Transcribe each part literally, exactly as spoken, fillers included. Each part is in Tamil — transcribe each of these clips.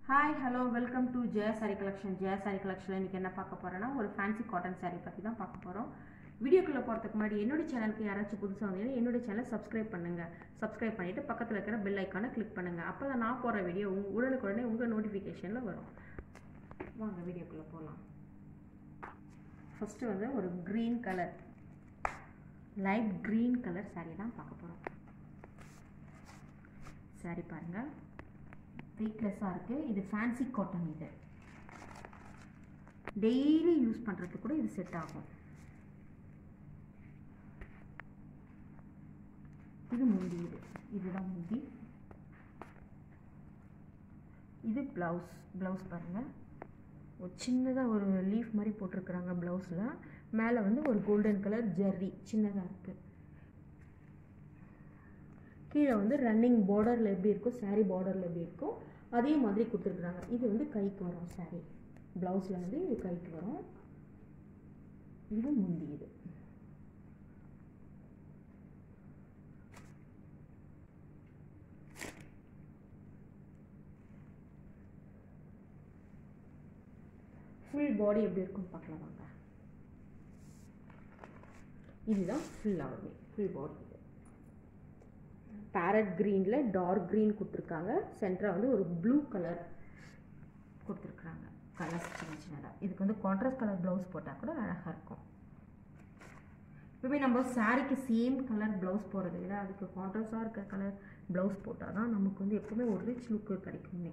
Hi, hello, welcome to Jaya Saree collection. Jaya Saree collection இன்னைக்கு என்ன பார்க்க போறேன்னா ஒரு ஃபேன்சி காட்டன் saree பத்தி தான் பார்க்க போறோம். வீடியோக்குள்ள போறதுக்கு முன்னாடி என்னோட சேனலுக்கு யாராச்சும் புதுசா வந்தீங்கன்னா என்னோட சேனலை சப்ஸ்கிரைப் பண்ணுங்க. சப்ஸ்கிரைப் பண்ணிட்டு பக்கத்துல இருக்கிற பெல் ஐகானை கிளிக் பண்ணுங்க. அப்பதான் நான் போற வீடியோ உடனுக்குடனே உங்க நோட்டிஃபிகேஷன்ல வரும். வாங்க வீடியோக்குள்ள போலாம். ஃபர்ஸ்ட் வந்து ஒரு green color light green color saree தான் பார்க்க போறோம். saree பாருங்க. வெயிட்லெஸ்ஸாக இருக்குது. இது ஃபேன்சி காட்டன். இது டெய்லி யூஸ் பண்ணுறதுக்கு கூட இது செட் ஆகும். இது முந்தி. இது இதுதான் முந்தி. இது ப்ளவுஸ். ப்ளவுஸ் பாருங்கள், ஒரு சின்னதாக ஒரு லீஃப் மாதிரி போட்டிருக்குறாங்க ப்ளவுஸில். மேலே வந்து ஒரு கோல்டன் கலர் ஜெர்ரி சின்னதாக இருக்குது. கீழே வந்து ரன்னிங் பார்டரில் எப்படி இருக்கோ, சாரீ பார்டரில் எப்படி இருக்கோ அதே மாதிரி கொடுத்துருக்குறாங்க. இது வந்து கைக்கு வரும் சாரீ. ப்ளவுஸில் வந்து இது கைக்கு வரும். இது முந்தி. இது ஃபுல் பாடி எப்படி இருக்குன்னு பார்க்கலாம் வாங்க. இதுதான் ஃபுல்லாகவே ஃபுல் பாடி. பேரட் க்ரீனில் டார்க் க்ரீன் கொடுத்துருக்காங்க. சென்டராக வந்து ஒரு ப்ளூ கலர் கொடுத்துருக்குறாங்க. கலர்ஸ் சின்ன சின்னதாக. இதுக்கு வந்து கான்ட்ராஸ்ட் கலர் ப்ளவுஸ் போட்டால் கூட அழகாக இருக்கும். இப்போவே நம்ம சாரீக்கு சேம் கலர் ப்ளவுஸ் போடுறதை விட அதுக்கு கான்ட்ராஸ்டாக இருக்கிற கலர் ப்ளவுஸ் போட்டால் தான் நமக்கு வந்து எப்போவுமே ஒரு ரிச் லுக்கு கிடைக்குமே.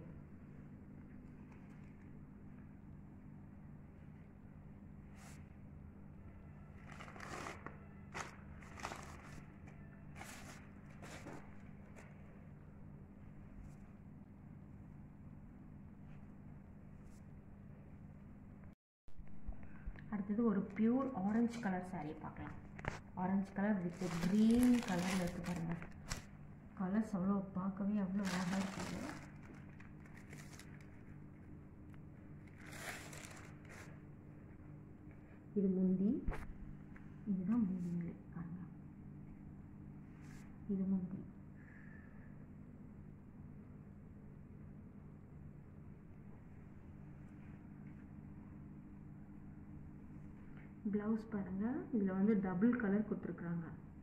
அடுத்தது ஒரு பியூர் ஆரஞ்சு கலர் சாரீ பார்க்கலாம். ஆரஞ்சு கலர் வித் க்ரீன் கலரில் இருக்குது பாருங்கள். கலர்ஸ் அவ்வளோ பார்க்கவே அவ்வளோ அழகாக இருக்குது. இது முந்தி. இதுதான் முந்தி பாருங்கள். இது முந்தி. ப்ளவுஸ் பாருங்கள். இதில் வந்து டபுள் கலர் கொடுத்துருக்குறாங்க.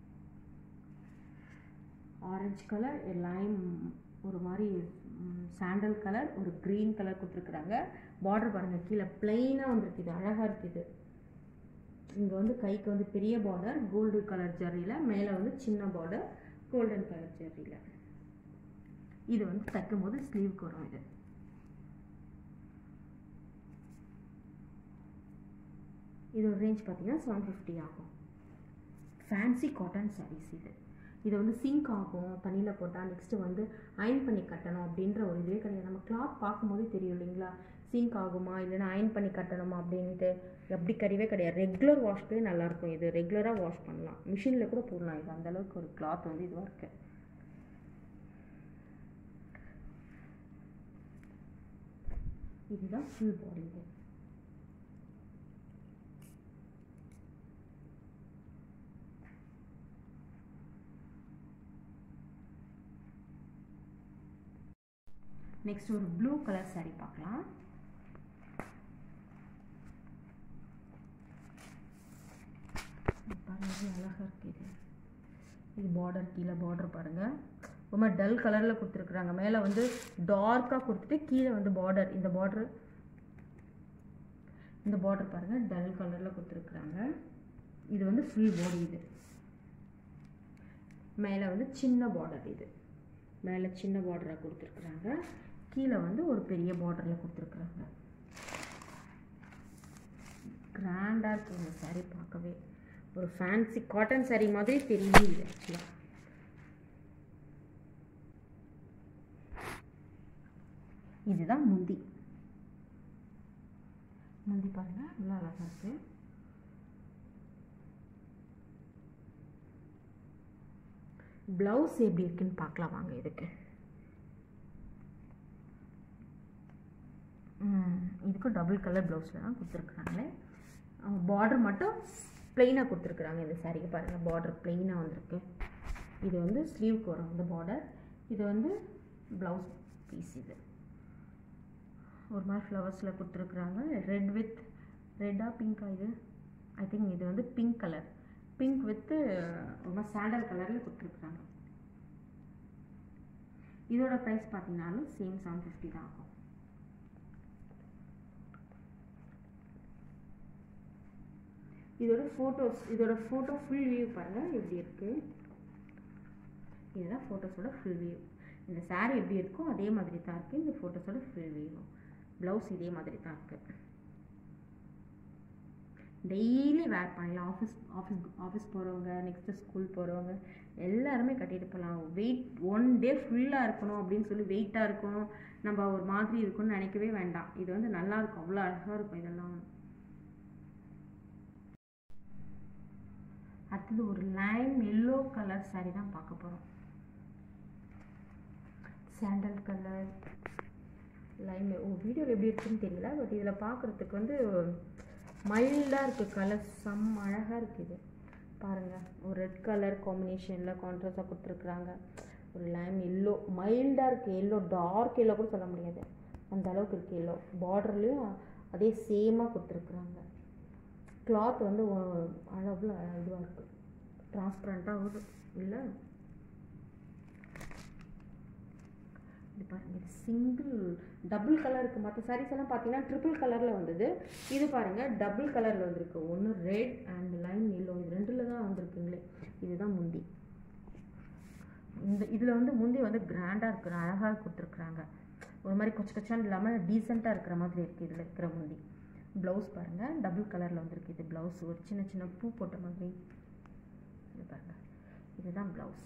ஆரஞ்சு கலர், லைம் ஒரு மாதிரி சாண்டல் கலர், ஒரு க்ரீன் கலர் கொடுத்துருக்குறாங்க. பார்டர் பாருங்கள், கீழே பிளெயினாக வந்துருக்கு. இது அழகாக இருக்குது. இங்கே வந்து கைக்கு வந்து பெரிய பார்டர் கோல்டு கலர் ஜரியில், மேலே வந்து சின்ன பார்டர் கோல்டன் கலர் ஜரியில். இது வந்து தைக்கும் போது ஸ்லீவ்க்கு வரும். இது இதோட ரேஞ்ச் பார்த்தீங்கன்னா செவன் ஃபிஃப்டி ஆகும். ஃபேன்சி காட்டன் சாரீஸ் இது. இது வந்து சிங்க் ஆகும் தண்ணியில் போட்டால். நெக்ஸ்ட்டு வந்து அயன் பண்ணி கட்டணும் அப்படின்ற ஒரு இதுவே கிடையாது. நம்ம கிளாத் பார்க்கும்போதே தெரியும் இல்லைங்களா, சிங்க் ஆகுமா இல்லைன்னா அயன் பண்ணி கட்டணுமா அப்படின்ட்டு. அப்படி கிடையவே கிடையாது. ரெகுலர் வாஷ்க்கே நல்லாயிருக்கும். இது ரெகுலராக வாஷ் பண்ணலாம், மிஷினில் கூட போடலாம். இது அந்தளவுக்கு ஒரு கிளாத் வந்து இதுவாக இருக்கு. இதுதான் ஃபுல் பாடி. இது நெக்ஸ்ட் ஒரு ப்ளூ கலர் சாரீ பார்க்கலாம். பாருங்க அழகாக இருக்குது. இது பார்டர், கீழே பார்டர் பாருங்கள் ரொம்ப டல் கலரில் கொடுத்துருக்குறாங்க. மேலே வந்து டார்க்காக கொடுத்துட்டு கீழே வந்து பார்டர், இந்த பார்டர் இந்த பார்டர் பாருங்கள் டல் கலரில் கொடுத்துருக்குறாங்க. இது வந்து ஃபுல் பாடி. இது மேலே வந்து சின்ன பார்டர். இது மேலே சின்ன பார்டராக கொடுத்துருக்குறாங்க. கீழே வந்து ஒரு பெரிய பார்டரில் கொடுத்துருக்குறாங்க. கிராண்டாக இருக்குது இந்த சாரீ. பார்க்கவே ஒரு ஃபேன்சி காட்டன் சாரீ மாதிரி தெரியுது இது ஆக்சுவலாக. இதுதான் முந்தி. முந்தி பாருங்கள் நல்லா அழகாக இருக்குது. ப்ளவுஸ் எப்படி இருக்குன்னு பார்க்கலாம் வாங்க. இதுக்கு இதுக்கும் டபுள் கலர் ப்ளவுஸில் தான் கொடுத்துருக்குறாங்களே. பார்டர் மட்டும் பிளெயினாக கொடுத்துருக்குறாங்க. இந்த சாரீக்கு பாருங்கள் பார்டர் பிளெயினாக வந்திருக்கு. இது வந்து ஸ்லீவ்க்கு வரும் இந்த பார்டர். இது வந்து ப்ளவுஸ் பீஸ். இது ஒரு மாதிரி ஃப்ளவர்ஸில் கொடுத்துருக்குறாங்க. ரெட் வித் ரெட்டா பிங்க்கா இது? ஐ திங்க் இது வந்து பிங்க் கலர், பிங்க் வித்து ஒரு மாதிரி சாண்டல் கலரில் கொடுத்துருக்குறாங்க. இதோட ப்ரைஸ் பார்த்தீங்கன்னாலும் சேம் செவன் ஃபிஃப்டி தான் ஆகும். இதோட ஃபோட்டோஸ், இதோட ஃபோட்டோ ஃபுல் வியூ பாருங்கள் எப்படி இருக்குது. இதுதான் ஃபோட்டோஸோட ஃபுல் வியூ. இந்த சாரீ எப்படி இருக்கோ அதே மாதிரி தான் இருக்குது. இந்த ஃபோட்டோஸோட ஃபுல் வியூ. ப்ளவுஸ் இதே மாதிரி தான் இருக்குது. டெய்லி வேர் பண்ணலாம். ஆஃபீஸ் ஆஃபீஸ் ஆஃபீஸ் போகிறவங்க, நெக்ஸ்ட்டு ஸ்கூல் போகிறவங்க எல்லாருமே கட்டிட்டு போகலாம். வெயிட் ஒன் டே ஃபுல்லாக இருக்கணும் அப்படின்னு சொல்லி வெயிட்டாக இருக்கணும், நம்ம ஒரு மாதிரி இருக்கும்னு நினைக்கவே வேண்டாம். இது வந்து நல்லாயிருக்கும், அவ்வளோ அழகாக இருக்கும் இதெல்லாம். அடுத்தது ஒரு லைம் எல்லோ கலர் சாரீ தான் பார்க்க போகிறோம். Sandal colour Lime. ஓ, வீடியோவில் எப்படி இருக்குன்னு தெரியல, பட் இதில் பார்க்குறதுக்கு வந்து மைல்டாக இருக்குது. கலர் செம் அழகாக இருக்குது பாருங்கள். ஒரு ரெட் கலர் காம்பினேஷனில் கான்ட்ராஸ்டாக கொடுத்துருக்குறாங்க. ஒரு லைம் எல்லோ மைல்டாக இருக்குது. எல்லோ டார்க் எல்லோ கூட சொல்ல முடியாது, அந்த அளவுக்கு இருக்குது எல்லோ. பார்டர்லேயும் அதே சேமாக கொடுத்துருக்குறாங்க. கிளாத் வந்து அவ்வளோ இதுவாக இருக்குது, டிரான்ஸ்பரண்ட்டாக ஆகுது இல்லை. இது பாருங்கள், இது சிங்கிள் டபுள் கலர் இருக்குது. மற்ற சாரீஸ் எல்லாம் பார்த்தீங்கன்னா ட்ரிபிள் கலரில் வந்தது. இது பாருங்கள் டபுள் கலரில் வந்திருக்கு. ஒன்று ரெட் அண்ட் லைம் எல்லோ, இது ரெண்டில் தான் வந்திருக்குங்களே. இதுதான் முந்தி. இந்த இதில் வந்து முந்தி வந்து கிராண்டாக இருக்கிற அழகாக கொடுத்துருக்குறாங்க. ஒரு மாதிரி கொச்ச கொச்சான்னு இல்லாமல் டீசெண்டாக இருக்கிற மாதிரி இருக்குது இதில் இருக்கிற முந்தி. ப்ளவுஸ் பாருங்கள் டபுள் கலரில் வந்திருக்கு. இது ப்ளவுஸ் ஒரு சின்ன சின்ன பூ போட்ட மாதிரி. இது பாருங்கள், இதுதான் ப்ளவுஸ்.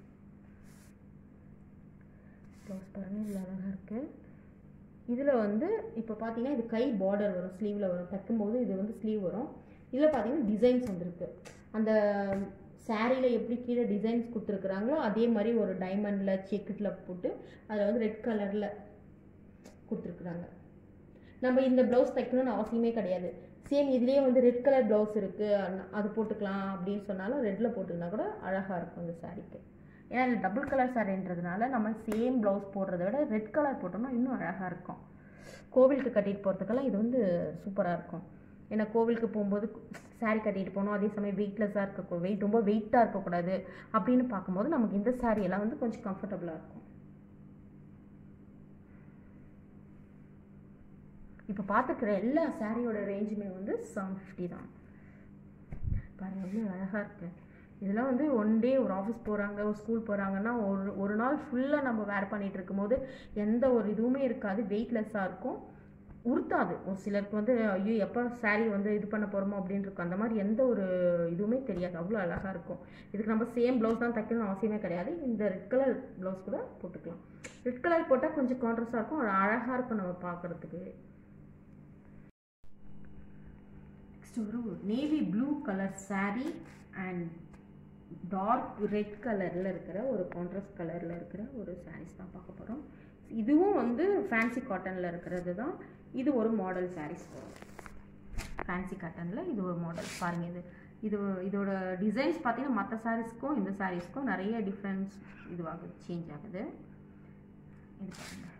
ப்ளவுஸ் பாருங்கள் இதில் அழகாக இருக்குது. இதில் வந்து இப்போ பார்த்தீங்கன்னா இது கை பார்டர் வரும், ஸ்லீவில் வரும். தைக்கும்போது இது வந்து ஸ்லீவ் வரும். இதில் பார்த்தீங்கன்னா டிசைன்ஸ் வந்துருக்கு. அந்த சாரியில் எப்படி கீழே டிசைன்ஸ் கொடுத்துருக்குறாங்களோ அதே மாதிரி ஒரு டைமண்டில் செக்கில் போட்டு அதில் வந்து ரெட் கலரில் கொடுத்துருக்குறாங்க. நம்ம இந்த ப்ளவுஸ் தைக்கணும்னு அவசியமே கிடையாது. சேம் இதுலேயே வந்து ரெட் கலர் ப்ளவுஸ் இருக்குது, அது போட்டுக்கலாம் அப்படின்னு சொன்னாலும் ரெட்டில் போட்டுக்கினா கூட அழகாக இருக்கும் இந்த சாரீக்கு. ஏன்னா இது டபுள் கலர் சாரின்றதுனால நம்ம சேம் ப்ளவுஸ் போடுறத விட ரெட் கலர் போட்டோம்னா இன்னும் அழகாக இருக்கும். கோவிலுக்கு கட்டிட்டு போகிறதுக்கெல்லாம் இது வந்து சூப்பராக இருக்கும். ஏன்னா கோவிலுக்கு போகும்போது சாரீ கட்டிட்டு போகணும், அதே சமயம் வெயிட்லெஸ்ஸாக இருக்க, வெயிட் ரொம்ப வெயிட்டாக இருக்கக்கூடாது அப்படின்னு பார்க்கும்போது நமக்கு இந்த சாரீ எல்லாம் வந்து கொஞ்சம் கம்ஃபர்டபுளாக இருக்கும். இப்போ பார்த்துக்கிற எல்லா சாரியோட ரேஞ்சுமே வந்து செவன் ஃபிஃப்டி தான். பாருங்கள் எவ்வளோ அழகாக இருக்குது. இதெல்லாம் வந்து ஒன் டே ஒரு ஆஃபீஸ் போகிறாங்க, ஒரு ஸ்கூல் போகிறாங்கன்னா ஒரு ஒரு நாள் ஃபுல்லாக நம்ம வேர் பண்ணிகிட்டு இருக்கும்போது எந்த ஒரு இதுவுமே இருக்காது, வெயிட்லெஸ்ஸாக இருக்கும், உறுத்தாது. ஒரு சிலருக்கு வந்து ஐயோ எப்போ சாரீ வந்து இது பண்ண போகிறோமோ அப்படின்னு இருக்கும். அந்த மாதிரி எந்த ஒரு இதுவுமே தெரியாது, அவ்வளோ அழகாக இருக்கும். இதுக்கு நம்ம சேம் ப்ளவுஸ் தான் தைக்கணும்னு அவசியமே கிடையாது. இந்த ரெட் கலர் ப்ளவுஸ் கூட போட்டுக்கலாம். ரெட் கலர் போட்டால் கொஞ்சம் கான்ட்ராஸ்டாக இருக்கும், அழகாக இருக்கும் நம்ம பார்க்குறதுக்கு. நெக்ஸ்ட் ஒரு navy blue colour sari and dark red கலரில் இருக்கிற ஒரு கான்ட்ராஸ்ட் கலரில் இருக்கிற ஒரு சாரீஸ் தான் பார்க்க போகிறோம். இதுவும் வந்து ஃபேன்சி காட்டனில் இருக்கிறது தான். இது ஒரு மாடல் சாரீஸ் வரும் ஃபேன்சி காட்டனில். இது ஒரு மாடல் பாருங்கள். இது இது இதோட டிசைன்ஸ் பார்த்தீங்கன்னா மற்ற சாரீஸ்க்கும் இந்த சாரீஸ்க்கும் நிறைய டிஃப்ரென்ஸ் இதுவாகுது, சேஞ்ச் ஆகுது. இது பாருங்கள்.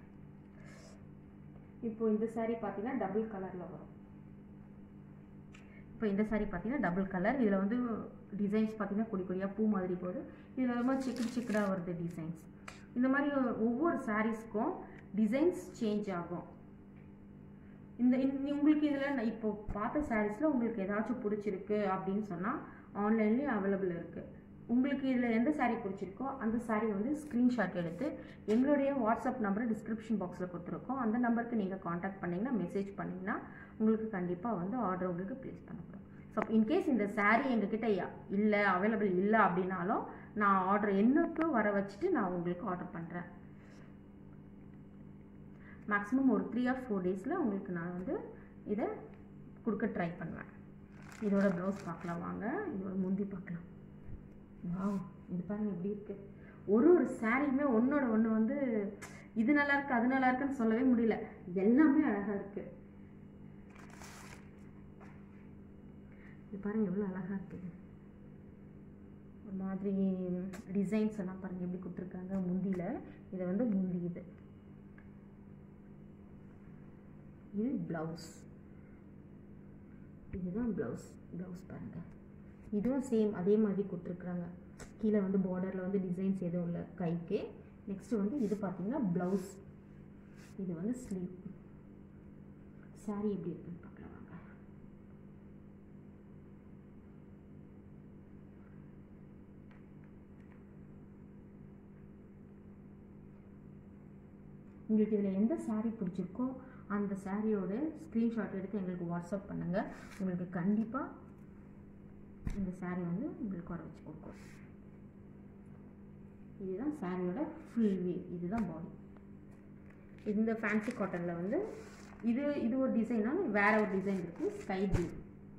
இப்போ இந்த சாரீ பார்த்தீங்கன்னா டபுள் கலரில் வரும். இப்போ இந்த சாரீ பார்த்தீங்கன்னா டபுள் கலர். இதில் வந்து டிசைன்ஸ் பார்த்தீங்கன்னா கொடி கொடியாக பூ மாதிரி போகுது. இதில் ரொம்ப சிக்கடு சிக்கடாக வருது டிசைன்ஸ். இந்த மாதிரி ஒவ்வொரு சாரீஸ்க்கும் டிசைன்ஸ் சேஞ்ச் ஆகும். இந்த உங்களுக்கு இதில் இப்போ பார்த்த சாரீஸில் உங்களுக்கு ஏதாச்சும் பிடிச்சிருக்கு அப்படின்னு சொன்னால் ஆன்லைன்லேயும் அவைலபிள் இருக்குது. உங்களுக்கு இதில் எந்த சாரீ பிடிச்சிருக்கோ அந்த சாரீ வந்து ஸ்க்ரீன்ஷாட் எடுத்து எங்களுடைய வாட்ஸ்அப் நம்பரை டிஸ்கிரிப்ஷன் பாக்ஸில் கொடுத்துருக்கோம். அந்த நம்பருக்கு நீங்கள் காண்டாக்ட் பண்ணிங்கன்னா, மெசேஜ் பண்ணிங்கன்னா உங்களுக்கு கண்டிப்பாக வந்து ஆர்டர் உங்களுக்கு ப்ளேஸ் பண்ணப்படும். ஸோ இன்கேஸ் இந்த சாரீ எங்ககிட்ட இல்லை, அவைலபிள் இல்லை அப்படின்னாலும் நான் ஆர்டர் என்னக்கு வர வச்சுட்டு நான் உங்களுக்கு ஆர்டர் பண்ணுறேன். மேக்ஸிமம் ஒரு த்ரீ ஆர் ஃபோர் டேஸில் உங்களுக்கு நான் வந்து இதை கொடுக்க ட்ரை பண்ணுவேன். இதோட ப்ளவுஸ் பார்க்கலாம் வாங்க. இதோட முந்தி பார்க்கலாம். வாவ், இது பாருங்கள் எப்படி இருக்குது. ஒரு ஒரு சாரியுமே ஒன்றோட ஒன்று வந்து இது நல்லா இருக்குது அது நல்லா இருக்குன்னு சொல்லவே முடியல, எல்லாமே அழகாக இருக்குது. இது பாருங்கள் எவ்வளோ அழகாக இருக்குது. ஒரு மாதிரி டிசைன்ஸ் எல்லாம் பாருங்கள் எப்படி கொடுத்துருக்காங்க முந்தியில். இதை வந்து முந்தி இது இது ப்ளவுஸ். இதுதான் ப்ளவுஸ். ப்ளவுஸ் பாருங்கள், இதுவும் சேம் அதே மாதிரி கொடுத்துருக்குறாங்க. கீழே வந்து பார்டரில் வந்து டிசைன்ஸ் எதுவும் இல்லை கைக்கு. நெக்ஸ்ட்டு வந்து இது பார்த்தீங்கன்னா ப்ளவுஸ். இது வந்து ஸ்லீவ். சாரீ எப்படி இருக்குன்னு பார்க்கலாம் வாங்க. உங்களுக்கு இதில் எந்த சாரீ பிடிச்சிருக்கோ அந்த சாரியோட ஸ்க்ரீன்ஷாட் எடுத்து எங்களுக்கு வாட்ஸ்அப் பண்ணுங்கள். உங்களுக்கு கண்டிப்பாக இந்த சாரீ வந்து உங்களுக்கு வர வச்சு கொடுக்கும். இதுதான் சாரியோட ஃபுல் வியூ. இதுதான் பாடி. இந்த ஃபேன்சி காட்டனில் வந்து இது இது ஒரு டிசைனாக வேற ஒரு டிசைன் இருக்குது. ஸ்கை ப்ளூ,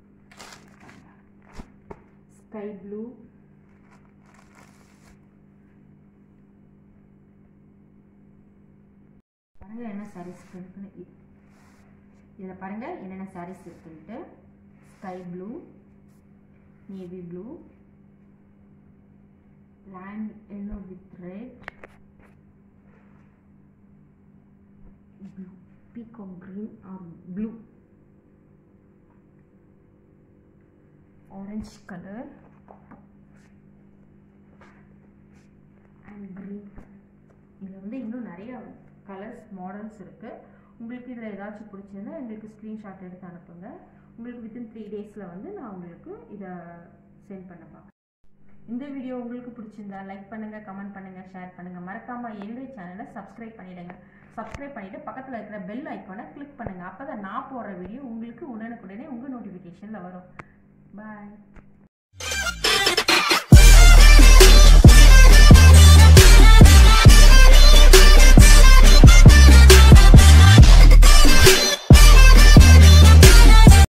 ஸ்கை ப்ளூ, பாருங்கள் என்ன சாரீஸ் இருக்குன்னு. இதில் பாருங்கள் என்னென்ன சாரீஸ் இருக்குன்ட்டு. Sky blue, navy blue, lime yellow with red, blue, peacock green or blue, orange color and green. இதில் வந்து இன்னும் நிறைய கலர்ஸ் மாடல்ஸ் இருக்குது. உங்களுக்கு இதில் ஏதாச்சும் பிடிச்சிருந்தா எங்களுக்கு ஸ்க்ரீன்ஷாட் எடுத்து அனுப்புங்க. உங்களுக்கு வித்தின் த்ரீ டேஸில் வந்து நான் உங்களுக்கு இதை சென்ட் பண்ண பார்க்குறேன். இந்த வீடியோ உங்களுக்கு பிடிச்சிருந்தா லைக் பண்ணுங்கள், கமெண்ட் பண்ணுங்கள், ஷேர் பண்ணுங்கள். மறக்காமல் என்னுடைய சேனலை சப்ஸ்கிரைப் பண்ணிவிடுங்க. சப்ஸ்கிரைப் பண்ணிவிட்டு பக்கத்தில் இருக்கிற பெல் ஐக்கானை கிளிக் பண்ணுங்கள். அப்போ தான் நான் போடுற வீடியோ உங்களுக்கு உடனுக்குடனே உங்கள் நோட்டிஃபிகேஷனில் வரும். பாய்.